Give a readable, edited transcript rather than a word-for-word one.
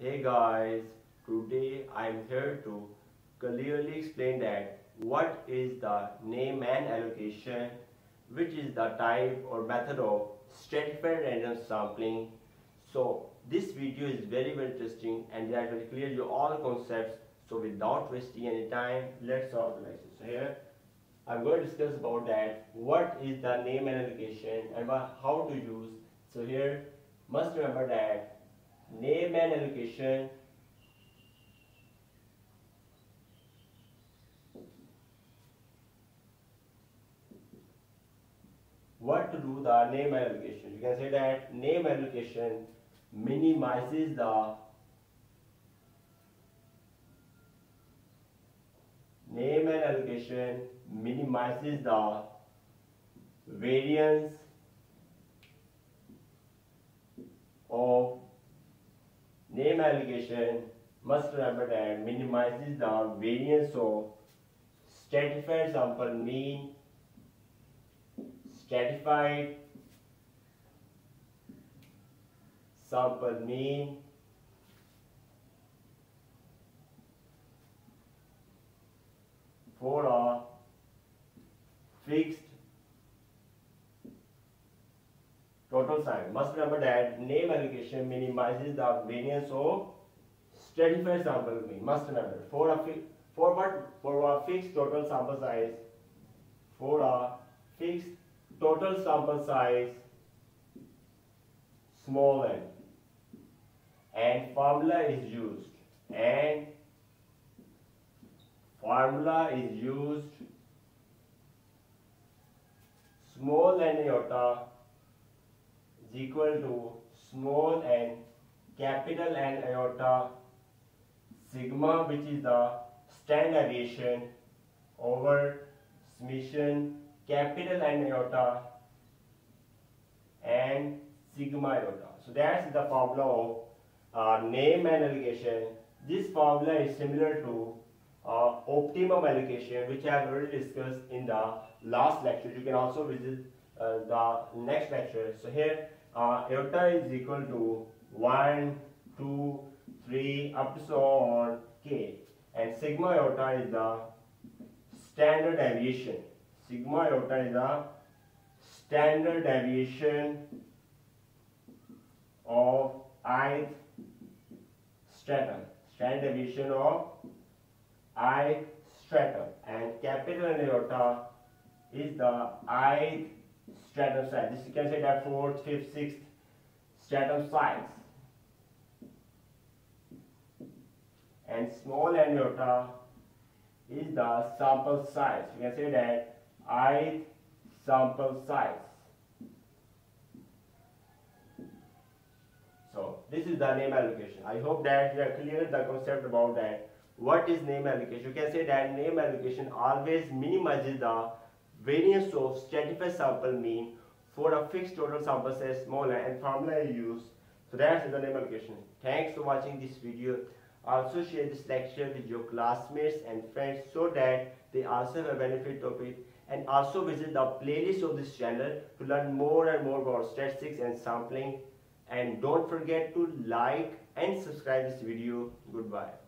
Hey guys, today I am here to clearly explain that what is the Neyman allocation, which is the type or method of stratified random sampling. So this video is very interesting and that will clear you all concepts. So without wasting any time, let's start the lecture. So here I'm going to discuss about that what is the Neyman allocation and how to use. So here must remember that Neyman allocation what to do the Neyman allocation. You can say that Neyman allocation minimizes the variance of Neyman allocation must remember that minimizes the variance of stratified sample mean, stratified sample mean for a fixed total size. Must remember that Neyman allocation minimizes the variance of stratified sample mean. Must remember for a fixed total sample size. For a fixed total sample size, small n, and formula is used. Small n iota is equal to small n capital N iota sigma, which is the standard deviation, over summation capital N iota and sigma iota. So that's the formula of Neyman allocation. This formula is similar to optimum allocation, which I have already discussed in the last lecture. You can also visit the next lecture. So here iota is equal to 1, 2, 3 up to so on k, and sigma iota is the standard deviation. Sigma iota is the standard deviation of ith stratum. Standard deviation of ith stratum, and capital N iota is the ith stratum size. This you can say that 4th, 5th, 6th stratum size. And small n iota is the sample size. You can say that ith sample size. So this is the Neyman allocation. I hope that you are clear the concept about that. What is Neyman allocation? You can say that Neyman allocation always minimizes the variance of stratified sample mean for a fixed total sample size small n, and formula is used. So that's the Neyman allocation. Thanks for watching this video. Also share this lecture with your classmates and friends so that they also have a benefit of it, and also visit the playlist of this channel to learn more and more about statistics and sampling. And don't forget to like and subscribe this video. Goodbye.